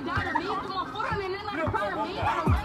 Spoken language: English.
like that of me. Come on, put on it like proud of me.